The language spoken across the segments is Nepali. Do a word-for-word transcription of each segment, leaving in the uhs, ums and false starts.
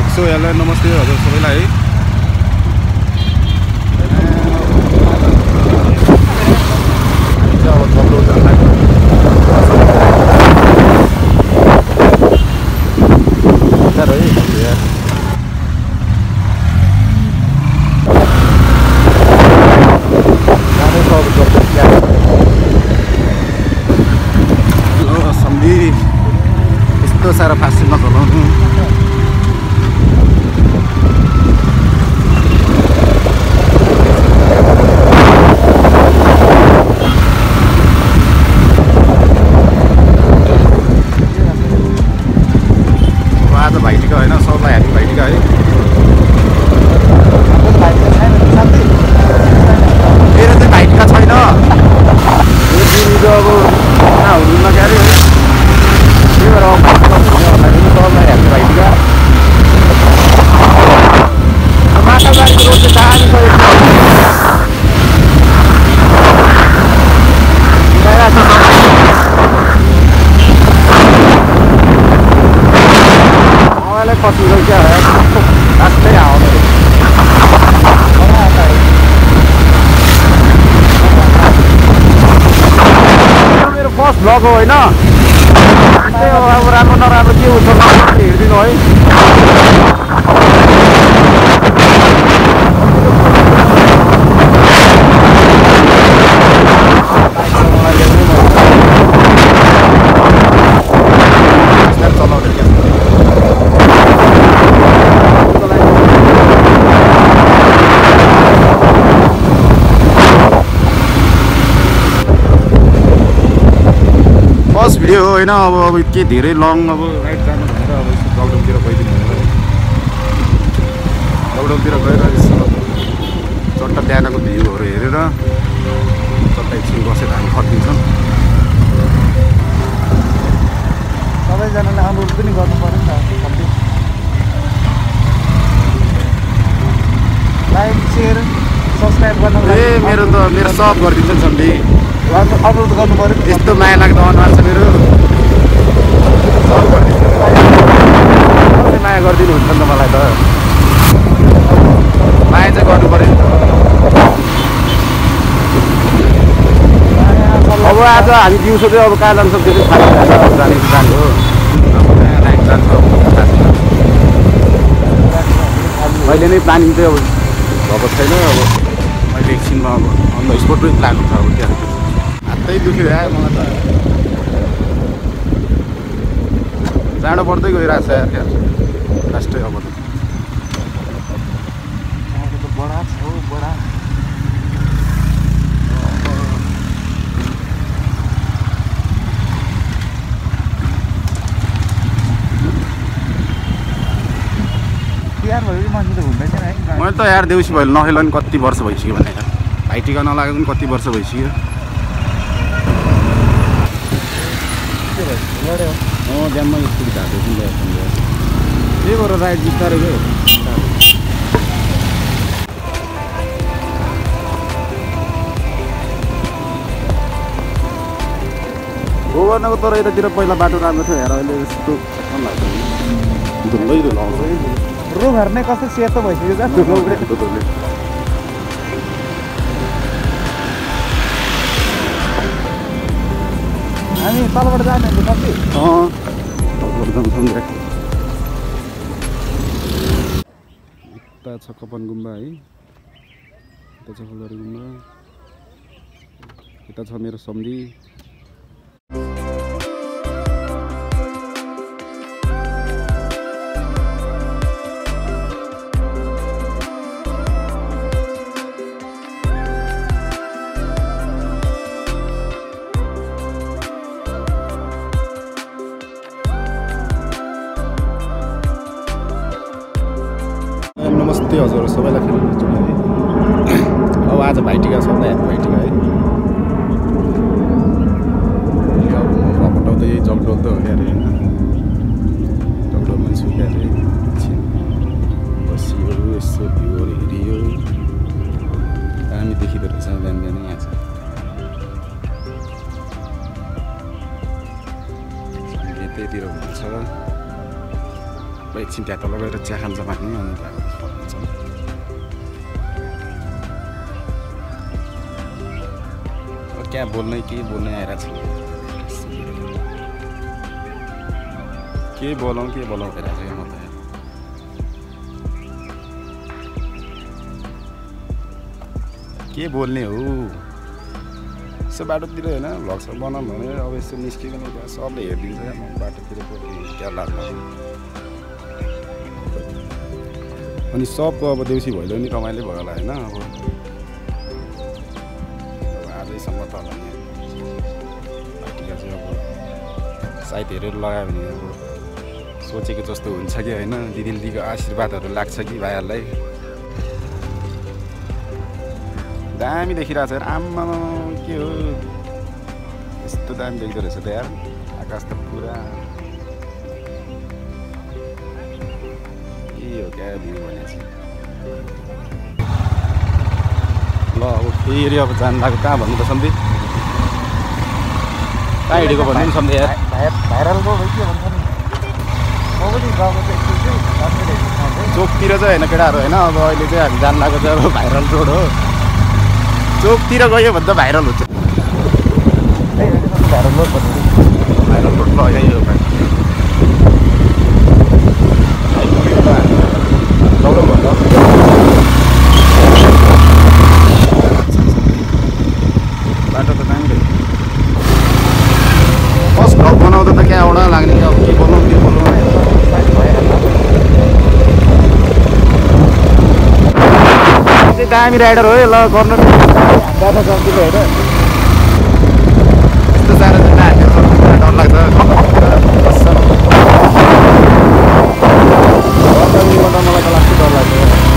सो हेलो नमस्ते हजुर सबैलाई सम्झी यस्तो साह्रो फास्ट नचलाउनु आज भाइटिका होइन सबलाई ह्याप्पी भाइटिका है मेरो चाहिँ भाइटिका छैन अब हुनुहुन्न क्यारे है त्यही भएर सबलाई ह्याप्पी भाइटिका माछा बारीको रोड चाहिँ दामी मलाई खसिलो क्या रास्तै आउँदै मेरो फर्स्ट भ्लग हो होइन त्यही हो अब राम्रो नराम्रो के हुन्छ हेरिदिनु है भिडियो होइन अब अब के धेरै लङ अब राइड जानु भनेर अब यसो लकडाउनतिर गइदिनु भनेर लकडाउनतिर गएर यसो चट्टा बिहानको भ्यूहरू हेरेर चट्टा एकछिन बसेर हामी फर्किन्छौँ सबैजनाले अनुरोध पनि गर्नु पर्यो नि त लाइक सेयर सब्सक्राइब गर्नु ए मेरो त मेरो सब गरिदिन्छ नि सम्झी अपलोड गर्नु पर्यो यस्तो माया लाग्दो अनुहार छ मेरो सब गरिदिन्छ माया गरिदिनु हुन्छ नि त मलाई त माया चाहिँ गर्नु पऱ्यो नि त अब आज हामी दिउँसो चाहिँ अब कहाँ जानु सक्छ त्यो थाहा छैन जाने जाने हो अब कहाँ लाइट जान्छ अहिले नै प्लानिङ चाहिँ अब भएको छैन अब मैले एकछिनमा अब अन द स्पोटमै प्लान हुन्छ अब क्या हातै दुख्यो आयो मलाई त जाडो पर्दै गइरहेको छ यार क्या लास्टै अब त बडा छ हौ बडा तिहार भयो मान्छे त घुम्दैछ है मैले त यार देउसी भयो नखेला नि कति वर्ष भइसक्यो भने यार भाइटिका नलागेको पनि कति वर्ष भइसक्यो अँ बिहानमा स्कुटी धाएको त्यही भएर राइड बिस्तारै गयो गोवर्नको तर यतातिर पहिला बाटो राम्रो थियो हेर अहिले यस्तो धुलै धुलो आउँछ रुख हेर्ने कस्तो सेतो भइसक्यो त धुलोले हामी तलबाट जाने कति अँ तलबाट जान्छौँ यता छ कपन गुम्बा है यता छ फुलबारी गुम्बा यता छ मेरो सम्झी नमस्ते हजुर सबैलाई फेरि अब आज भाइटिका सबलाई ह्याप्पी भाइटिका है अब म पटाउँदै जगडोल त हो क्या अरे होइन जगडोलमा छु क्या अरे एकछिन बसियो यसो भ्यूहरू हेरियो दामी देखिँदो रहेछ बिहान बिहानै यहाँ छ यतैतिर हुन्छ एकछिन त्यहाँ तल गएर चिया खान्छ माग्नु अनि क्या बोल्नै के बोल्नै आइरहेको छ के बोलाउँ के बोलाउँ भइरहेको छ म त के बोल्ने हो यसो बाटोतिर होइन भ्लग सब बनाऊँ भने अब यसो निस्कियो भने सबले हेरिदिन्छ म बाटोतिर क्या लाग्छ अनि सबको अब देउसी भैलो नि रमाइलो भयो होला होइन अब आजैसम्म त होला नि टिका चाहिँ अब सायद हेरेर लगायो भने अब सोचेको जस्तो हुन्छ कि होइन दिदी दिदीको आशीर्वादहरू लाग्छ कि भाइहरूलाई दामी देखिरहेको छ आम्मा के हो यस्तो दामी देख्दो रहेछ त यार आकाश त पुरा के हो क्या भ्यू भने चाहिँ ल अब फेरि अब जानु लाग्यो कहाँ भन्नु त सन्धि कहाँ हिँडेको भन्नु नि सन्धि यार भाइरलको के भन्छ नि म पनि गएको चाहिँ चोकतिर चाहिँ होइन केटाहरू होइन अब अहिले चाहिँ हामी जानु लागेको चाहिँ अब भाइरल रोड हो चोकतिर गयो भने त भाइरल हुन्छ भाइरल रोड भन्नु भाइरल रोड ल यही हो बाटो त दामी रहेछ फर्स्ट भ्लग बनाउँदा त क्या एउटा लाग्ने अब के बोलाउँ के बोलाउँ दामी राइडर हो ल गर्नु जान सक्दिनँ होइन यस्तो साह्रो चाहिँ नाच्ने डर लाग्छ मलाई त लाग्छ डर लाग्छ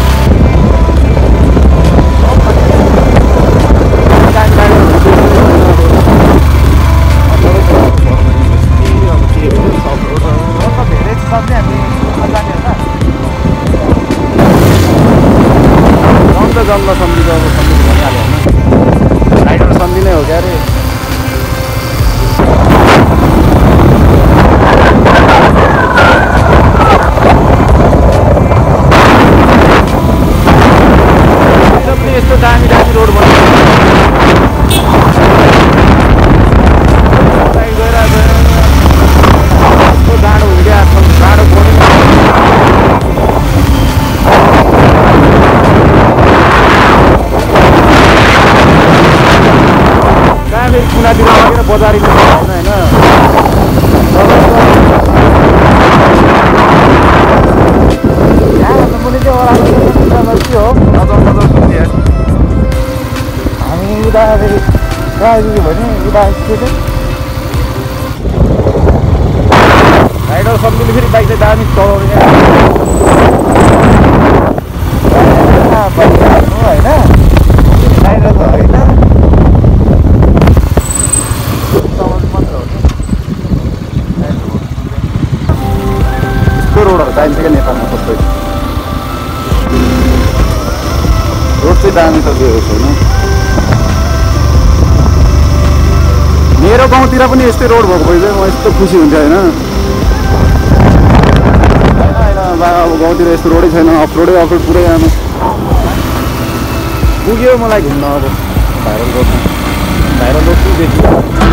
जङ्ग सम्झिँदा अब सम्झिँदै भनिहाल्यो होइन राइडर सम्झिनै हो क्या अरे यस्तो दामी दामी रोड बनाउँछ गएर यस्तो गाडो हुन्छ गाडो पऱ्यो कुनातिर लगेर बजारीमा होइन होइन के हो हामी उता फेरि भने उता राइडर सम्झिने फेरि बाइक चाहिँ दामी चलाउने होइन राइडर त होइन रोडहरू चाहिन्छ क्या नेपालमा सबै रोड चाहिँ दामी त त्यो छैन मेरो गाउँतिर पनि यस्तै रोड भएको भए चाहिँ म यस्तो खुसी हुन्थेँ होइन होइन अब गाउँतिर यस्तो रोडै छैन अफरोडै अफरोड पुरै आउनु पुग्यो मलाई घुम्न अब भाइरल रोडमा भाइरल रोड पुगेको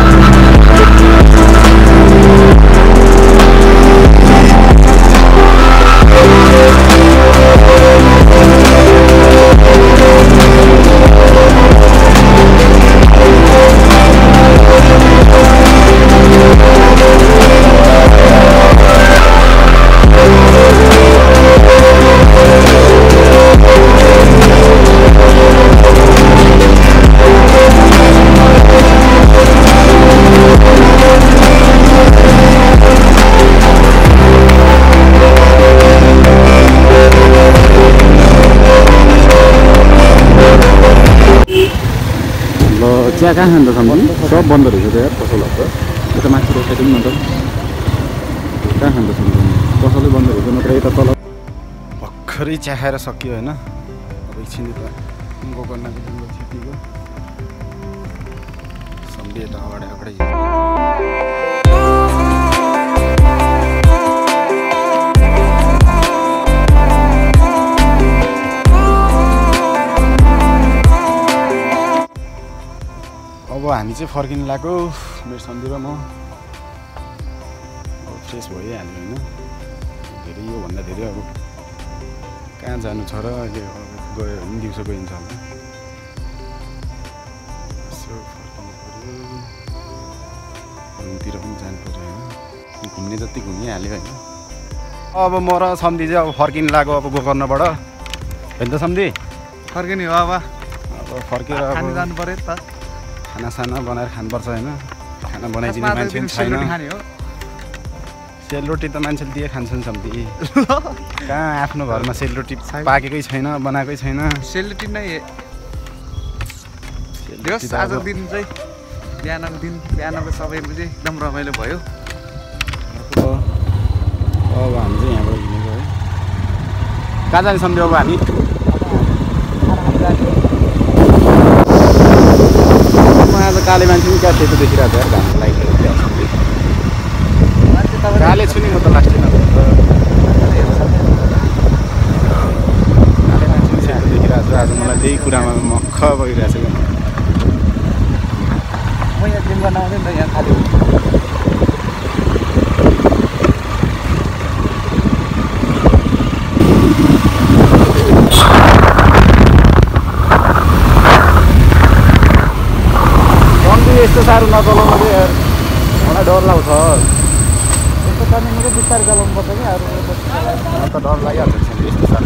चिया कहाँ खान्छ सम्झि सब बन्द रहेछ त यार पसलहरू त यता माथि रोड पनि न त कहाँ खान्छ सम्झि पसलै बन्द रहेछ नत्र यता तल भर्खरै चिया खाएर सक्यो होइन अब एकछिन यता गोकर्णको जङ्गल छिटियो सम्झि यता अगाडि अगाडि हामी चाहिँ फर्किनु लाग्यो मेरो सन्धि र म अब फ्रेस भइहाल्यो होइन धेरै योभन्दा धेरै अब कहाँ जानु छ र अहिले गयो भने दिउँसो गइन्छ होला यसो फर्किनु पऱ्यो रुमतिर पनि जानु पऱ्यो होइन घुम्ने जति घुमिहाल्यो होइन अब म र सम्धि चाहिँ अब फर्किनु लाग्यो अब गोकर्णबाट होइन त सम्धि फर्किने हो अब अब फर्केर खानु अब जानु पर्यो त खानासाना बनाएर खानुपर्छ होइन खाना बनाइदिने मान्छे पनि छैन खाने हो सेलरोटी त मान्छेले दिए खान्छन् सम्धि कहाँ आफ्नो घरमा सेलरोटी पाकेकै छैन बनाएकै छैन सेलरोटी नै दियोस् आज दिन चाहिँ बिहानको दिन बिहानको सबैको चाहिँ एकदम रमाइलो भयो अब हामी चाहिँ यहाँबाट हिँडेको है कहाँ जाने सम्झ्यो अब हामी आज काले मान्छे पनि क्या सेतो देखिरहेको छ घामको लाइटहरू क्या काले छु नि म त लास्टै नभएर काले मान्छे पनि सेतो देखिरहेको छु आज मलाई त्यही कुरामा मख भइरहेको छ क्या म यहाँ जिम गर्न आउँदै नि त यहाँ खाली यस्तो साह्रो नचलाउनु चाहिँ यार मलाई डर लाग्छ यस्तो टाइममा चाहिँ बिस्तारै चलाउनु पर्छ कि अरू मलाई त डर लागिहाल्छ यस्तो साह्रो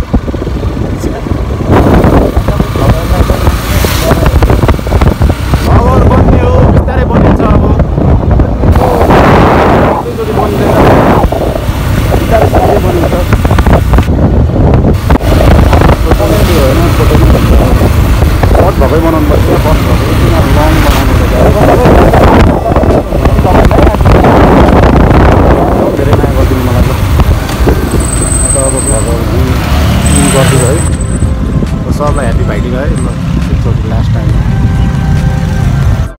अब बन्ने हो बिस्तारै बनिन्छ अब एकैचोटि बनिँदैन बिस्तारै बिस्तारै बनिन्छ होइन छोटो पनि भन्छ सर्ट भएकै बनाउनु पर्छ बस भएको लङ बनाउनु धेरै माया गरिदिनु मलाई त अब घर गरिदिनु है सबलाई ह्याप्पी भाइटिका है ल एकचोटि लास्ट टाइम